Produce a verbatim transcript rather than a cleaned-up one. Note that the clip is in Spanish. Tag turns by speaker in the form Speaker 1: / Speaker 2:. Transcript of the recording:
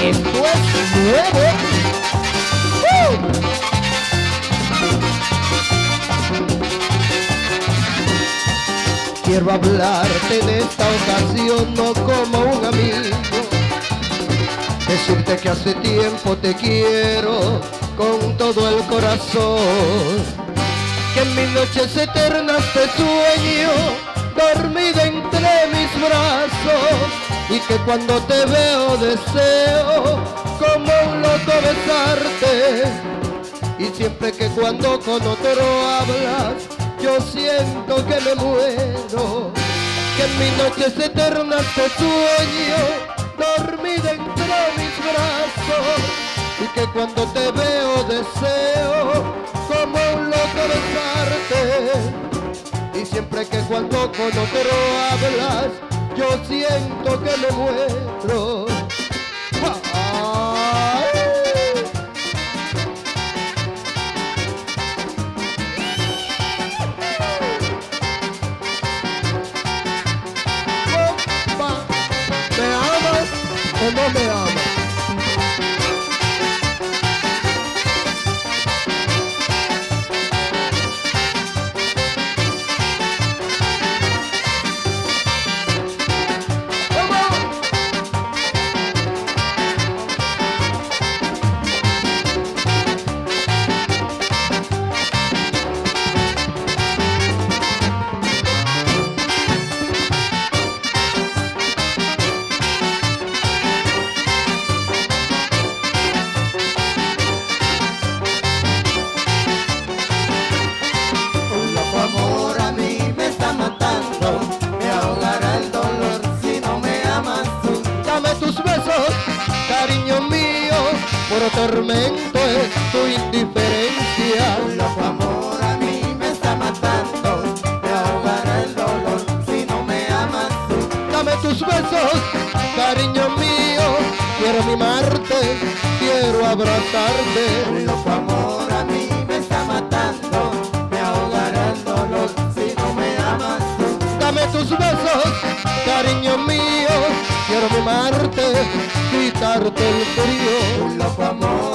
Speaker 1: Esto es nuevo. ¡Uh! Quiero hablarte en esta ocasión no como un amigo, decirte que hace tiempo te quiero con todo el corazón, que en mis noches eternas te sueño dormida entre mis brazos, y que cuando te veo deseo como un loco besarte, y siempre que cuando con otro hablas yo siento que me muero, que en mis noches eternas te sueño dormida entre mis brazos, y que cuando te veo deseo como un loco besarte, y siempre que cuando con otro hablas yo siento que me muero. ¡Ay! ¿Me amas o no me amas? Cariño mío, puro tormento es tu indiferencia.
Speaker 2: Un loco amor a mí me está matando, me ahogará el dolor si no me amas tú.
Speaker 1: Dame tus besos, cariño mío, quiero mimarte, quiero abrazarte.
Speaker 2: Un loco amor a mí me está matando, me ahogará el dolor si no me amas tú.
Speaker 1: Dame tus besos, cariño mío, quiero mimarte, quitarte el frío.
Speaker 2: Un loco amor